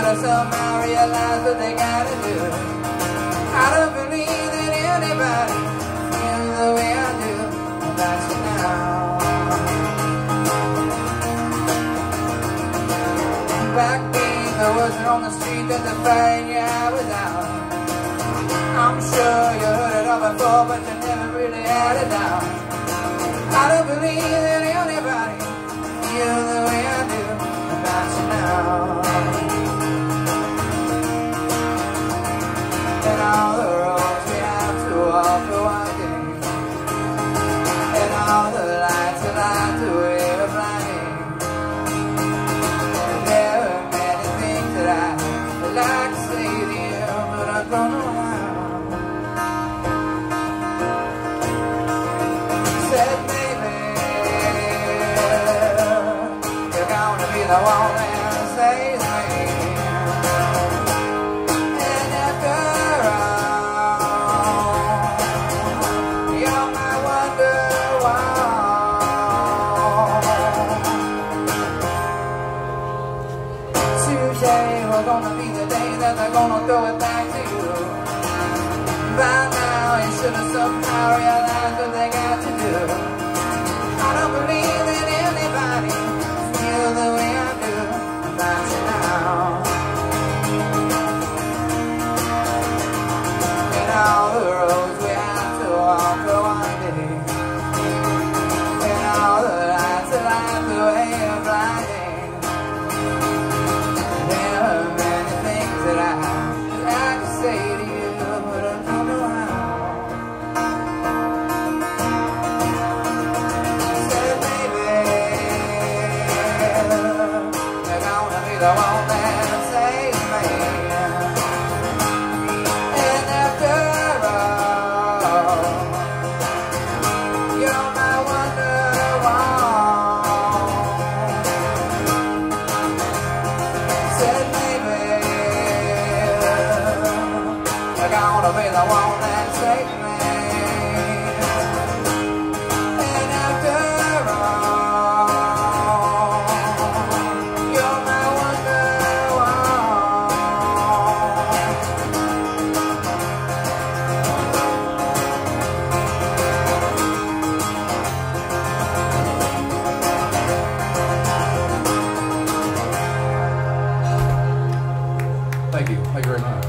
have somehow realized what they gotta do. I don't believe that anybody feels the way I do about you now. Back then there wasn't on the street that the fire in your eye was out. I'm sure you heard it all before, but you never really had it down. I don't believe that anybody feels the way I do about you now. And all the roads we have to walk for one day, and all the lights that light the way of blinding. And there are many things that I'd like to say to you, but I don't know how. Said maybe you're gonna be the one that saves me. And after all, you're my Wonderwall. Today we're gonna be the day that they're gonna throw it back to you. By now you should have somehow realized what they got to do. I don't believe that anybody feels the way I do about you now. And all the roads we have to walk for one day, and all the lights that light the way of blinding. There are many things that I'd like to say to you, but I don't know how. Said maybe you're gonna be the one that saves me. And after all, you're my Wonderwall. Said maybe you're gonna be the one that saves me. And after all, you're my Wonderwall. Thank you very much.